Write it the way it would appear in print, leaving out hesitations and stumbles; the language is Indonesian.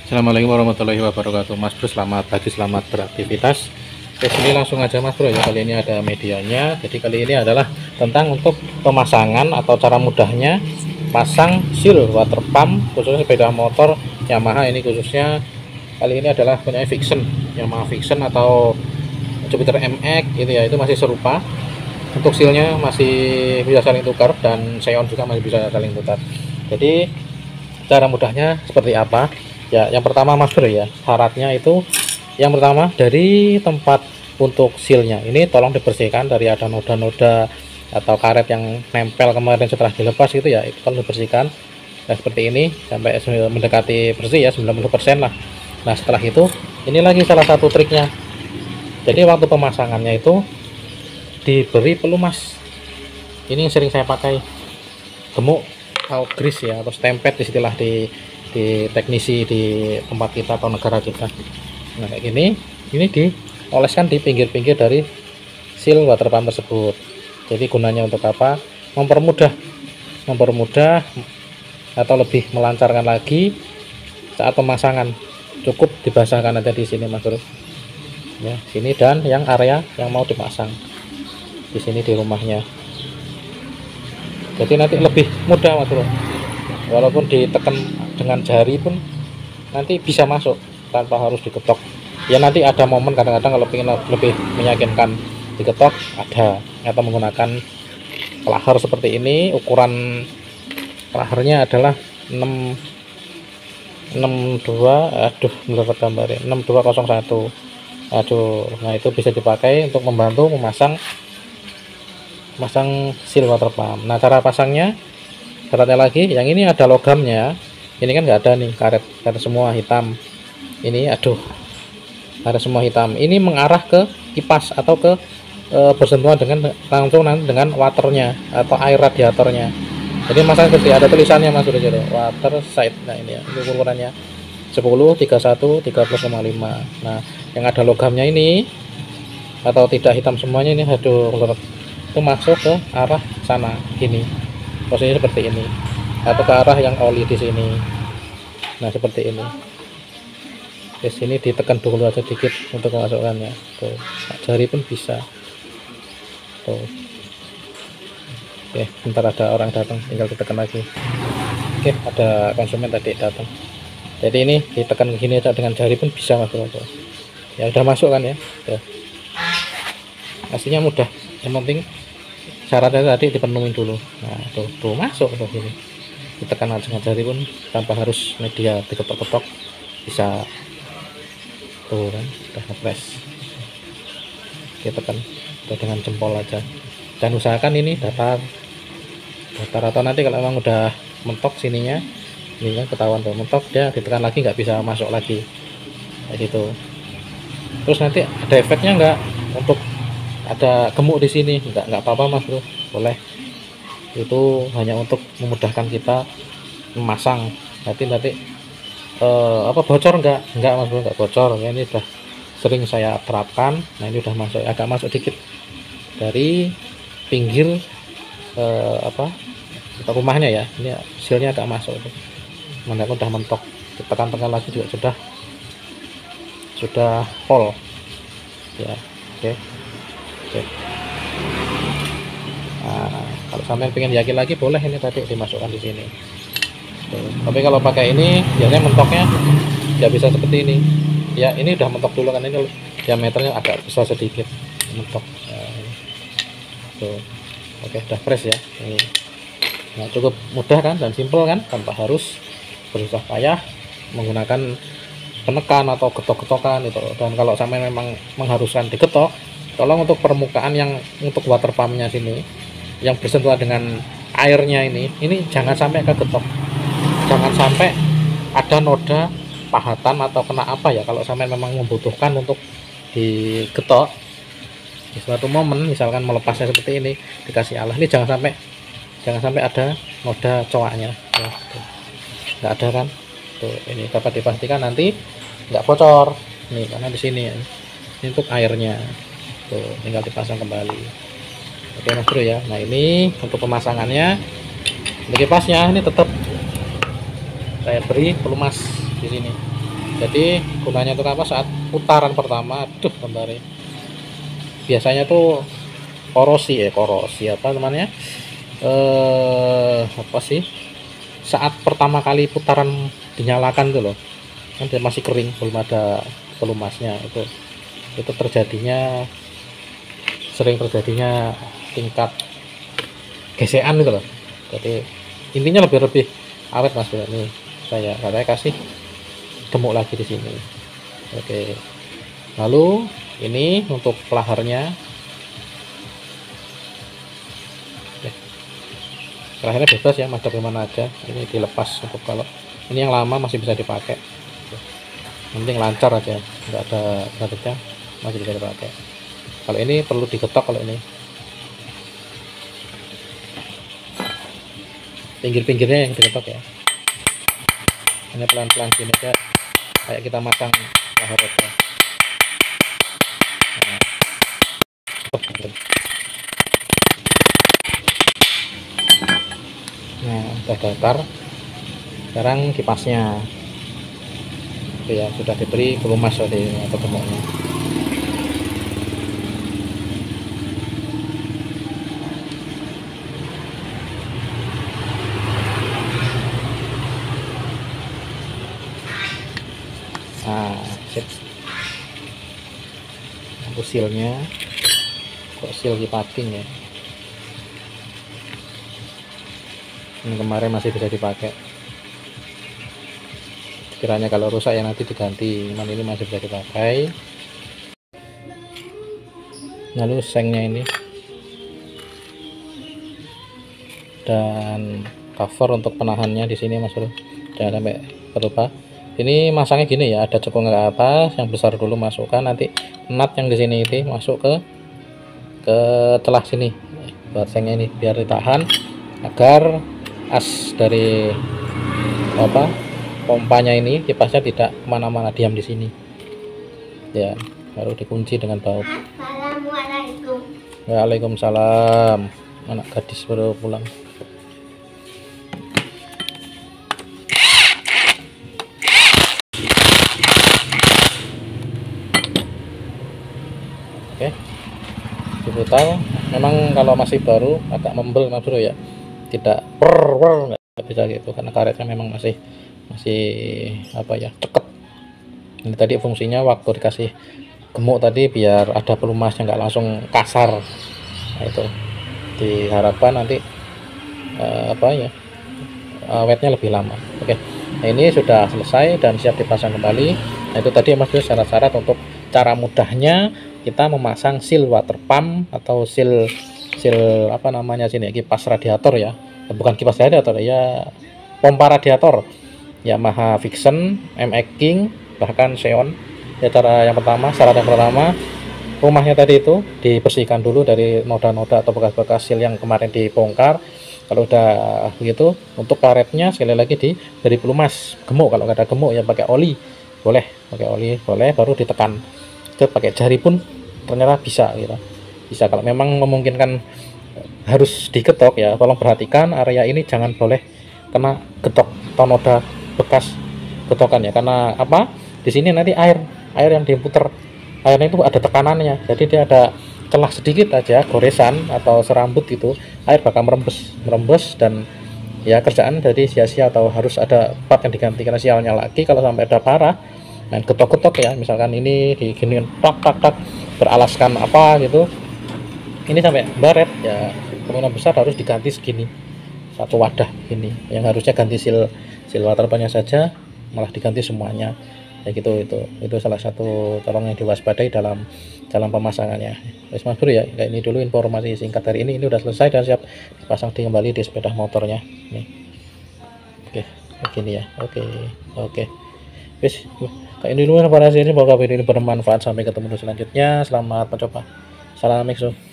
Assalamualaikum warahmatullahi wabarakatuh, Mas Bro. Selamat pagi, selamat beraktivitas. Oke, sini langsung aja Mas Bro ya. Kali ini ada medianya. Jadi kali ini adalah tentang untuk pemasangan atau cara mudahnya pasang seal water pump khususnya sepeda motor Yamaha. Ini khususnya kali ini adalah punya Vixion, Yamaha Vixion atau Jupiter MX gitu ya. Itu masih serupa. Untuk sealnya masih bisa saling tukar dan Xeon juga masih bisa saling tukar. Jadi cara mudahnya seperti apa? Ya, yang pertama Mas Bro ya, syaratnya itu yang pertama dari tempat untuk sealnya ini tolong dibersihkan dari ada noda-noda atau karet yang nempel kemarin setelah dilepas gitu ya, itu tolong dibersihkan. Nah, seperti ini sampai mendekati bersih ya, 90% lah. Nah, setelah itu ini lagi salah satu triknya. Jadi waktu pemasangannya itu diberi pelumas. Ini yang sering saya pakai, gemuk atau grease ya, atau stempet istilah di teknisi di tempat kita atau negara kita. Nah, kayak gini, ini dioleskan di pinggir-pinggir dari seal water pump tersebut. Jadi gunanya untuk apa? Mempermudah atau lebih melancarkan lagi saat pemasangan. Cukup dibasahkan aja di sini Mas Bro. Ya, sini dan yang area yang mau dipasang di sini di rumahnya. Jadi nanti lebih mudah Mas Bro. Walaupun ditekan dengan jari pun nanti bisa masuk tanpa harus diketok ya. Nanti ada momen kadang-kadang kalau ingin lebih meyakinkan diketok ada, atau menggunakan klaher seperti ini. Ukuran klahernya adalah 62, aduh belum gambar ya, 6201. Nah itu bisa dipakai untuk membantu memasang seal water pump. Nah, cara pasangnya syaratnya lagi, yang ini ada logamnya, ini kan nggak ada nih, karet semua hitam ini. Karet semua hitam ini mengarah ke kipas atau ke bersentuhan dengan langsung dengan waternya atau air radiatornya. Jadi masang seperti ada tulisannya Mas Bro, water side. Nah ini ya, ini ukurannya 10, 31, 13,5. Nah, yang ada logamnya ini atau tidak hitam semuanya ini, itu masuk ke arah sana gini, posisinya seperti ini, atau ke arah yang oli di sini. Nah, seperti ini. Di sini ditekan dulu aja sedikit untuk memasukkannya. Tuh, jari pun bisa. Tuh. Oke, bentar ada orang datang, tinggal ditekan lagi. Oke, ada konsumen tadi datang. Jadi ini ditekan ke sini aja dengan jari pun bisa Mas Bro. Ya udah masuk kan ya. Tuh. Aslinya mudah. Yang penting syaratnya tadi dipenuhi dulu. Nah, tuh masuk ke sini. Ditekan dengan jari pun tanpa harus media diketok-ketok bisa. Tuh kan udah ngepres. Kita tekan dengan jempol aja, dan usahakan ini datar atau nanti kalau memang udah mentok sininya, ini kan ketahuan tuh mentok, dia ditekan lagi nggak bisa masuk lagi kayak gitu. Terus nanti ada efeknya nggak untuk ada gemuk di sini? Nggak apa-apa Mas Bro, boleh. Itu hanya untuk memudahkan kita memasang. Nanti bocor enggak Mas Bro, enggak bocor ya. Ini udah sering saya terapkan. Nah, ini udah masuk, agak masuk dikit dari pinggir rumahnya ya. Ini sealnya agak masuk itu. Mana udah mentok, ditekan-tekan lagi juga sudah full ya. Oke. Nah, kalau sampai pengen yakin lagi boleh ini tadi dimasukkan di sini. Tapi kalau pakai ini biasanya mentoknya nggak bisa seperti ini ya. Ini udah mentok dulu kan, ini diameternya agak besar sedikit mentok. Tuh. Oke, udah press ya ini. Nah, cukup mudah kan dan simple kan, tanpa harus bersusah payah menggunakan penekan atau getok-getokan itu. Dan kalau sampai memang mengharuskan diketok, tolong untuk permukaan yang untuk water pumpnya sini yang bersentuhan dengan airnya ini jangan sampai kegetok. Jangan sampai ada noda pahatan atau kena apa ya, kalau sampai memang membutuhkan untuk digetok di suatu momen, misalkan melepasnya seperti ini, dikasih alah. Ini jangan sampai ada noda cowoknya ya, nggak ada kan. Tuh, ini dapat dipastikan nanti nggak bocor nih, karena di sini ya, ini untuk airnya. Tuh, tinggal dipasang kembali. Oke Mas Bro ya. Nah, ini untuk pemasangannya. Untuk kipasnya ini tetap saya beri pelumas di sini. Jadi gunanya untuk apa? Saat putaran pertama, aduh bentar ya. Biasanya tuh korosi apa namanya? Apa sih? Saat pertama kali putaran dinyalakan tuh loh, kan dia masih kering, belum ada pelumasnya, itu terjadinya, sering terjadinya tingkat gesekan gitu loh. Jadi intinya lebih awet mas bro. Nih saya katanya kasih gemuk lagi di sini. Oke, lalu ini untuk pelaharnya. Terakhirnya bebas ya, madep kemana aja. Ini dilepas untuk kalau ini yang lama masih bisa dipakai. Yang penting lancar aja, nggak ada gadgetnya, masih bisa dipakai. Kalau ini perlu digetok, kalau ini pinggir-pinggirnya yang digetok ya. Hanya pelan-pelan gini aja, kayak kita masang lahar roda. Nah, udah datar. Sekarang kipasnya itu ya sudah diberi pelumas tadi atau gemuknya. Nah, sip. Aku silnya kok sil kipaking ya. Ini kemarin masih bisa dipakai. Kiranya kalau rusak ya nanti diganti, cuman ini masih bisa dipakai. Lalu sengnya ini dan cover untuk penahannya di sini mas bro, jangan sampai terlupa. Ini masangnya gini ya, ada cekung ke atas, yang besar dulu masukkan, nanti nut yang di sini itu masuk ke celah sini buat sengnya ini, biar ditahan agar as dari apa pompanya ini, kipasnya tidak kemana-mana, diam di sini ya. Baru dikunci dengan baut. Assalamualaikum. Waalaikumsalam. Anak gadis baru pulang. Oke, diputar. Memang kalau masih baru agak membel mas bro ya, tidak nggak bisa gitu, karena karetnya memang masih apa ya, cekep. Ini tadi fungsinya waktu dikasih gemuk tadi biar ada pelumasnya, nggak langsung kasar. Nah, itu diharapkan nanti apa ya, awetnya lebih lama. Oke, nah ini sudah selesai dan siap dipasang kembali. Nah itu tadi mas syarat-syarat untuk cara mudahnya kita memasang seal water pump atau seal apa namanya sini, kipas radiator ya, bukan kipas radiator ya, pompa radiator Yamaha Vixion, MX King, bahkan Xeon ya. Cara yang pertama, syarat yang pertama, rumahnya tadi itu dibersihkan dulu dari noda-noda atau bekas-bekas seal yang kemarin dibongkar. Kalau udah begitu, untuk karetnya sekali lagi diberi pelumas gemuk. Kalau nggak ada gemuk ya pakai oli boleh, baru ditekan. Itu pakai jari pun ternyata bisa gitu, bisa. Kalau memang memungkinkan harus diketok ya, tolong perhatikan area ini jangan boleh kena getok atau noda bekas getokan ya, karena apa, di sini nanti air yang diputer, airnya itu ada tekanannya, jadi dia ada celah sedikit aja, goresan atau serambut itu, air bakal merembes dan ya kerjaan jadi sia-sia, atau harus ada part yang diganti karena sialnya lagi. Kalau sampai ada parah main getok-getok ya, misalkan ini diginiin tak beralaskan apa gitu, ini sampai baret ya, kemungkinan besar harus diganti segini, satu wadah ini, yang harusnya ganti seal water pumpnya saja malah diganti semuanya ya gitu. Itu salah satu tolong yang diwaspadai dalam pemasangannya. Wes mas bro ya, kayak ini dulu informasi singkat hari ini udah selesai dan siap dipasang kembali di sepeda motornya nih. Oke, begini ya. Oke wes, kayak ini dulu informasi ini, semoga video ini bermanfaat. Sampai ketemu di selanjutnya, selamat mencoba, salam mixo.